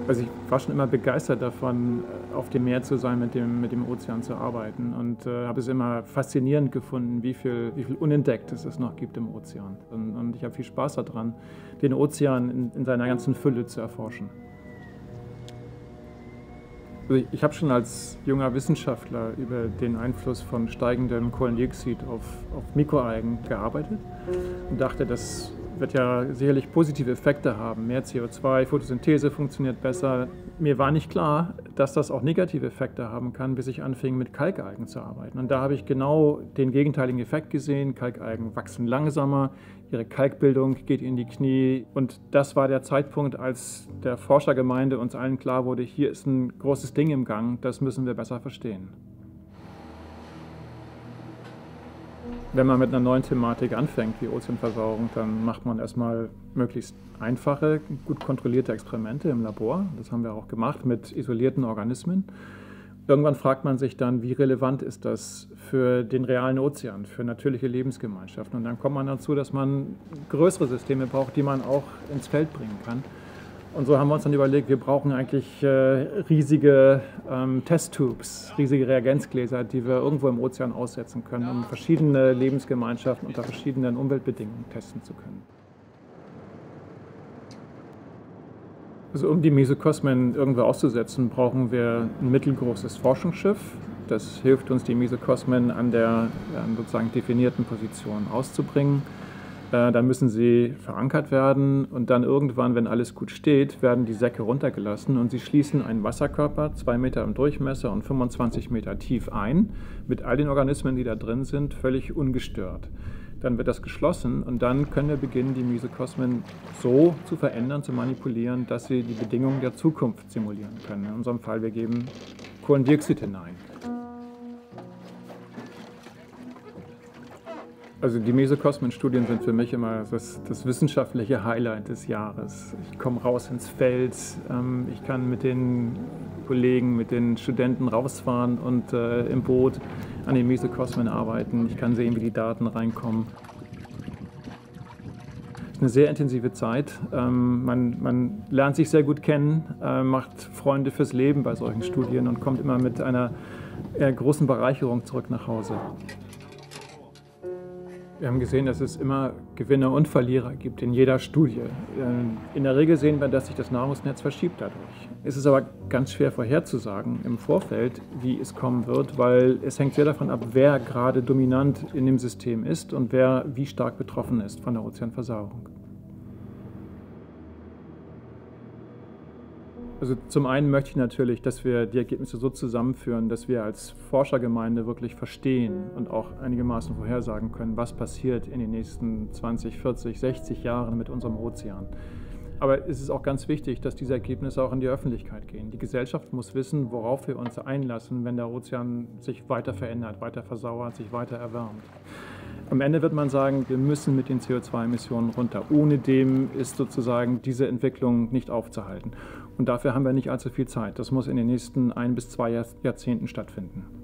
Also ich war schon immer begeistert davon, auf dem Meer zu sein, mit dem Ozean zu arbeiten und habe es immer faszinierend gefunden, wie viel Unentdecktes es noch gibt im Ozean. Und ich habe viel Spaß daran, den Ozean in seiner ganzen Fülle zu erforschen. Also ich habe schon als junger Wissenschaftler über den Einfluss von steigendem Kohlendioxid auf Mikroalgen gearbeitet und dachte, das wird ja sicherlich positive Effekte haben. Mehr CO2, Photosynthese funktioniert besser. Mir war nicht klar, dass das auch negative Effekte haben kann, bis ich anfing, mit Kalkalgen zu arbeiten. Und da habe ich genau den gegenteiligen Effekt gesehen. Kalkalgen wachsen langsamer, ihre Kalkbildung geht in die Knie. Und das war der Zeitpunkt, als der Forschergemeinde uns allen klar wurde, hier ist ein großes Ding im Gang, das müssen wir besser verstehen. Wenn man mit einer neuen Thematik anfängt, wie Ozeanversauerung, dann macht man erstmal möglichst einfache, gut kontrollierte Experimente im Labor. Das haben wir auch gemacht mit isolierten Organismen. Irgendwann fragt man sich dann, wie relevant ist das für den realen Ozean, für natürliche Lebensgemeinschaften. Und dann kommt man dazu, dass man größere Systeme braucht, die man auch ins Feld bringen kann. Und so haben wir uns dann überlegt, wir brauchen eigentlich riesige Testtubes, riesige Reagenzgläser, die wir irgendwo im Ozean aussetzen können, um verschiedene Lebensgemeinschaften unter verschiedenen Umweltbedingungen testen zu können. Also um die Mesokosmen irgendwo auszusetzen, brauchen wir ein mittelgroßes Forschungsschiff. Das hilft uns, die Mesokosmen an der sozusagen definierten Position auszubringen. Dann müssen sie verankert werden und dann irgendwann, wenn alles gut steht, werden die Säcke runtergelassen und sie schließen einen Wasserkörper, 2 Meter im Durchmesser und 25 Meter tief ein, mit all den Organismen, die da drin sind, völlig ungestört. Dann wird das geschlossen und dann können wir beginnen, die Mesokosmen so zu verändern, zu manipulieren, dass sie die Bedingungen der Zukunft simulieren können. In unserem Fall, wir geben Kohlendioxid hinein. Also die Mesokosmen-Studien sind für mich immer das wissenschaftliche Highlight des Jahres. Ich komme raus ins Feld, ich kann mit den Kollegen, mit den Studenten rausfahren und im Boot an den Mesokosmen arbeiten. Ich kann sehen, wie die Daten reinkommen. Es ist eine sehr intensive Zeit. Man lernt sich sehr gut kennen, macht Freunde fürs Leben bei solchen Studien und kommt immer mit einer großen Bereicherung zurück nach Hause. Wir haben gesehen, dass es immer Gewinner und Verlierer gibt in jeder Studie. In der Regel sehen wir, dass sich das Nahrungsnetz verschiebt dadurch. Es ist aber ganz schwer vorherzusagen im Vorfeld, wie es kommen wird, weil es hängt sehr davon ab, wer gerade dominant in dem System ist und wer wie stark betroffen ist von der Ozeanversauerung. Also zum einen möchte ich natürlich, dass wir die Ergebnisse so zusammenführen, dass wir als Forschergemeinde wirklich verstehen und auch einigermaßen vorhersagen können, was passiert in den nächsten 20, 40, 60 Jahren mit unserem Ozean. Aber es ist auch ganz wichtig, dass diese Ergebnisse auch in die Öffentlichkeit gehen. Die Gesellschaft muss wissen, worauf wir uns einlassen, wenn der Ozean sich weiter verändert, weiter versauert, sich weiter erwärmt. Am Ende wird man sagen, wir müssen mit den CO2-Emissionen runter. Ohne dem ist sozusagen diese Entwicklung nicht aufzuhalten. Und dafür haben wir nicht allzu viel Zeit. Das muss in den nächsten 1 bis 2 Jahrzehnten stattfinden.